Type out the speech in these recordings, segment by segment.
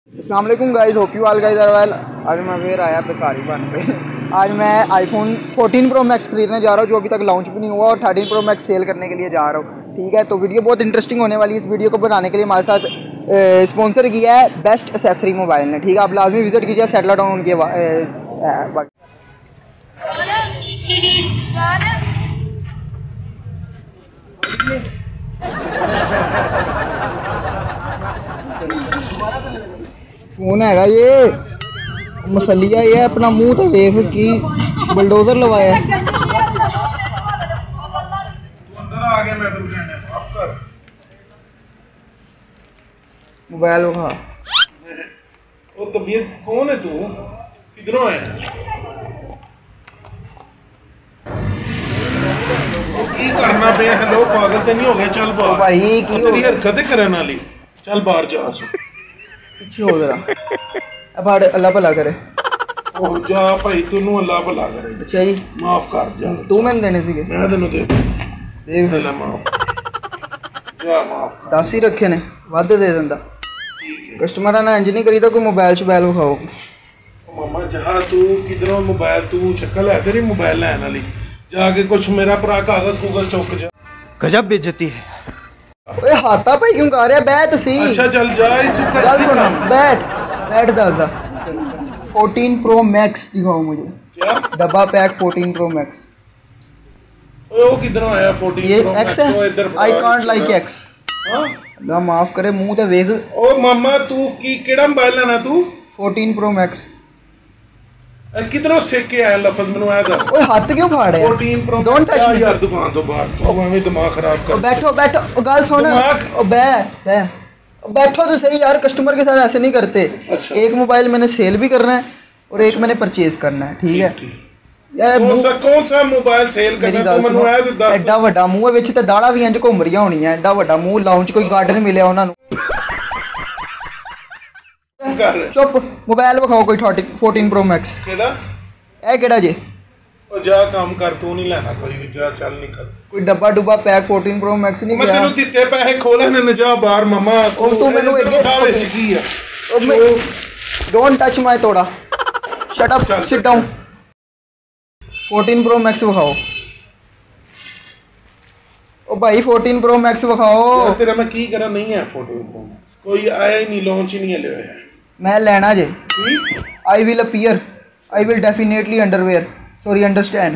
अस्सलाम वालेकुम guys, hope you all guys are well. आज मैं फिर आया बेकारी बन पे। आज मैं आईफोन 14 प्रो मैक्स खरीदने जा रहा हूँ, जो अभी तक लॉन्च भी नहीं हुआ, और 13 प्रो मैक्स सेल करने के लिए जा रहा हूँ। ठीक है, तो वीडियो बहुत इंटरेस्टिंग होने वाली है। इस वीडियो को बनाने के लिए हमारे साथ स्पॉन्सर किया है बेस्ट एसेसरी मोबाइल ने। ठीक है, आप लाजमी विजिट कीजिए सेटल डाउन उनके फोन है ये मसलिया ये अपना मुंह तो देख कि बुलडोजर लवाया। मोबाइल उठा। ओ तबीयत कौन है तू? किधरों है? की करना पे? हेलो, पागल तो नहीं हो गया? चल बाहर भाई की तेरी हरकतें करने वाली। चल बाहर जा। पीछे हो जरा। अब अल्लाह भला करे। ओ जा भाई, तूनू अल्लाह भला करे। अच्छा जी, माफ कर जा। तू मैंने देने सीगे? मैं तेनू दे देख ले। माफ जा, माफ कर। 10 ही रखे ने, वाद दे दिंदा। कस्टमर ने इंज नहीं करीदा कोई मोबाइल शोबाइल विखाओ। मामा जहाँ तू किधरों मोबाइल, तू शक्ल है तेरी मोबाइल लैन वाली, जाके कुछ मेरा भरा कागज कुगज चुक जा। गजब बेइज्जती है। ओए हाथा भाई क्यों कर रहा है? बैठ सी। अच्छा चल जा, तू गल सुन, बैठ दादा। 14 प्रो मैक्स दिखाओ मुझे। क्या डब्बा पैक 14 प्रो मैक्स। ओए वो किधरों आया 14 ये प्रो एक्स मैक्स? है। I can't like X. हां, अल्लाह माफ करे, मुंह ते वेख। ओ मामा तू की केड़ा मोबाइल लेना तू? 14 प्रो मैक्स। किधरों सीख के आया लफज मेनू आया दस। ओए हाथ क्यों फाड़ रहा है? 14 प्रो डोंट टच मी यार, दुकान तो बाहर तू एवें दिमाग खराब कर। बैठो बैठो, गल सुन। ओ बैठो तो सही यार, कस्टमर के साथ ऐसे नहीं करते। अच्छा। एक मोबाइल मैंने सेल भी करना है और एक मैंने परचेज करना है। ठीक है यार, कौन सा मोबाइल सेल करना तू मेनू आया तो दस। एडा वड्डा मुंह है, विच ते दाड़ा भी इंज घुम रही होनी है। एडा वड्डा मुंह, लाउंज कोई गार्डन मिले उन्होंने। चुप, मोबाइल विखाओ कोई 14 प्रो मैक्स। केड़ा ए केड़ा जे? ओ जा काम कर, तू नहीं लेना कोई भी, जा चल निकल। कोई डब्बा डुब्बा पैक 14 प्रो मैक्स नहीं मैं गया। तेनू दित्ते पैसे खोले ने, जा बाहर मामा। तू मेनू अगे की है? डोंट टच माय तोड़ा। Shut up, sit down. 14 pro max विखाओ। ओ भाई 14 प्रो मैक्स विखाओ। तेरा मैं की करा? नहीं है 14 प्रो मैक्स, कोई आया ही नहीं, लॉन्च ही नहीं है। मैं लेना जे। I will appear, I will definitely underwear, sorry understand.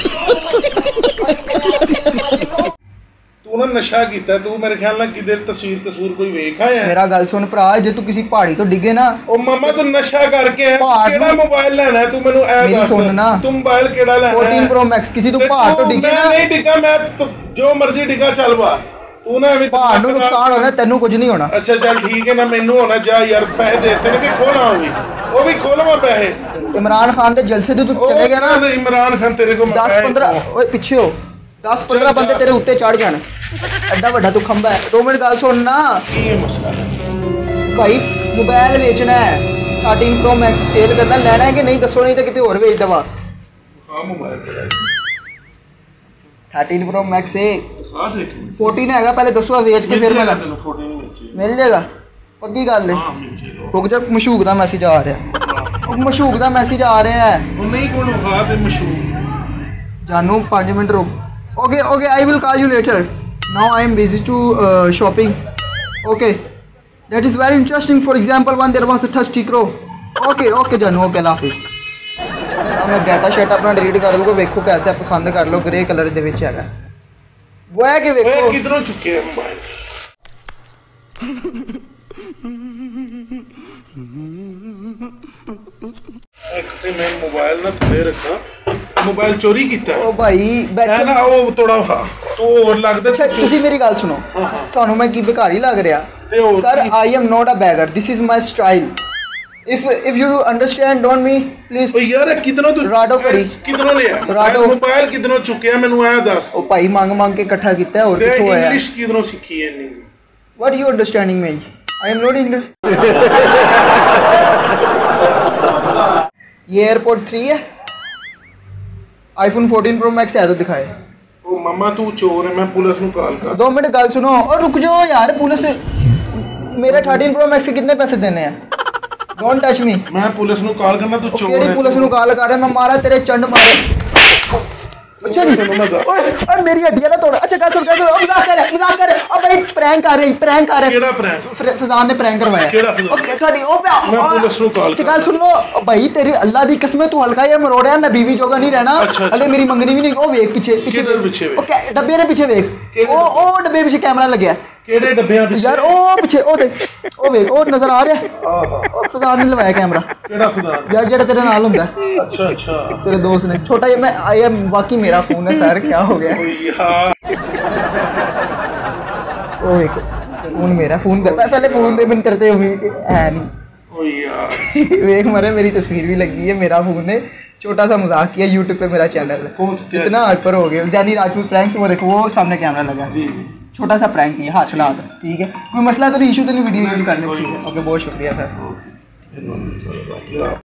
तू ना नशा कीता तू, मेरे ख्याल ना किधर तस्वीर कोई वेखा है? मेरा गल सुन भरा, जे तू किसी पहाड़ी तो डिगे ना। ओ मामा तू नशा करके है, केड़ा मोबाइल लेना है तू मेनू ए मेरी दस। सुन ना, तू मोबाइल केड़ा लेना है? 14 प्रो मैक्स। किसी तू पहाड़ तो डिगे ना। नहीं डिगा मैं, जो मर्जी डिगा, चल बा। तू ना अभी पहाड़ नु नुकसान होना, तेनू कुछ नहीं होना। अच्छा चल ठीक है ना, मेनू होना। जा यार, पैसे देते ने कि खोला वो भी खोलवा पैसे। इमरान खान के जलसे तू चलेगा ना, इमरान खान तेरे को 10-15 ओए पीछे हो, 10-15 बंदे तेरे उत्ते चढ़ जाने। एड्डा वड्डा तू खंबा है। 2 मिनट गल सुन ना भाई, मोबाइल बेचना है 13 प्रो मैक्स, सेल करना, लेना है कि नहीं दसो, नहीं तो कितने और बेच दवा। 13 प्रो मैक्स है, 14 है पहले दसो, बेच के फिर मिल जाएगा। पक्की गल है। रुक जा, मशूक का मैसेज आ रहा है। मशूक का मैसेज आ रहा है। जानू 5 मिनट रुक। Okay okay, I will call you later, now I am busy to shopping. Okay, that is very interesting. For example one there was a touch टिक्रो। ओके ओके जानू, ओके अल्लाह हाफिज़। मैं डाटा शेट अपना डिलीट कर दूंगा, देखो कैसे पसंद कर लो। ग्रे कलर दे विच हैगा वो है कि देखो किधरों चुके हैं मोबाइल। मैं मोबाइल ना दे रखा, मोबाइल चोरी कीता है। ओ भाई बैठो ना, वो थोड़ा तो और लगदा। अच्छा तुसी मेरी गल सुनो, ਤੁਹਾਨੂੰ मैं की बेकारी लग रहा? Sir I am not a beggar, this is my style. if you understand don't me please। ओ यार किधरों तू राडो करी, किधरों लिया राडो मोबाइल? किधरों चुके मैनू आया दस। ओ भाई मांग मांग के इकट्ठा किया है, और किथों आया? इंग्लिश किधरों सीखी है? नहीं, what you understanding me? I am not English. ये एयरपोर्ट 3 है, आईफोन 14 प्रो मैक्स है तो दिखाए। ओ मामा तू चोर है, मैं पुलिस को कॉल कर। 2 मिनट गल सुनो और रुक जाओ यार। पुलिस मेरा 13 प्रो मैक्स के कितने पैसे देने हैं? Don't touch me. मैं पुलिस ਨੂੰ ਕਾਲ ਕਰਨਾ ਤੂੰ ਚੋਰ ਕਿਹੜੀ ਪੁਲਿਸ ਨੂੰ ਕਾਲ ਕਰ ਰਿਹਾ ਮੈਂ ਮਾਰਾ ਤੇਰੇ ਚੰਡ ਮਾਰੇ। अच्छा जी ओए मेरी हड्डियां ना तोड़। अच्छा गल सुन मजाक कर ओ भाई प्रैंक कर रही ਕਿਹੜਾ ਪ੍ਰੈਂਕ सुजान ने प्रैंक करवाया ਕਿਹੜਾ ਸੁਣਾ ओके खड़ी ओ मैं पुलिस ਨੂੰ ਕਾਲ कर गल सुन लो ओ भाई तेरी अल्लाह दी कसम तू हल्का या मरोड़िया मैं बीवी जोगा नहीं रहना हले मेरी मंगनी भी नहीं। ओ वेख पीछे ओके डब्बे ने पीछे वेख ओ डब्बे पीछे कैमरा लगया ਕਿਹੜੇ ਡੱਬਿਆਂ ਪਿੱਛੇ यार ओ पीछे ओ देख ओ वेख ओ नजर आ रहा ओ सुजान ने लगाया कैमरा ਕਿਹੜਾ ਸੁਧਾਰ यार जेड़ा तेरे नाल हुंदा अच्छा तेरे दोस्त ने छोटा ये मैं आई एम बाकी मेरा फोन है सर क्या हो गया यार ओ एक फोन मेरा फोन दे पहले फोन दे बिन करते उम्मीद है नहीं ओ यार वेख मरे मेरी तस्वीर भी लगी है मेरा फोन है छोटा सा मजाक किया YouTube पे मेरा चैनल है इतना हाइपर हो गया जैनी राजपूत प्रैंक्स वो देखो वो सामने कैमरा लगा जी छोटा सा प्रैंक किया हाथ चला था ठीक है कोई मसला तो नहीं इशू तो नहीं वीडियो यूज कर ले ठीक है ओके बहुत शुक्रिया सर।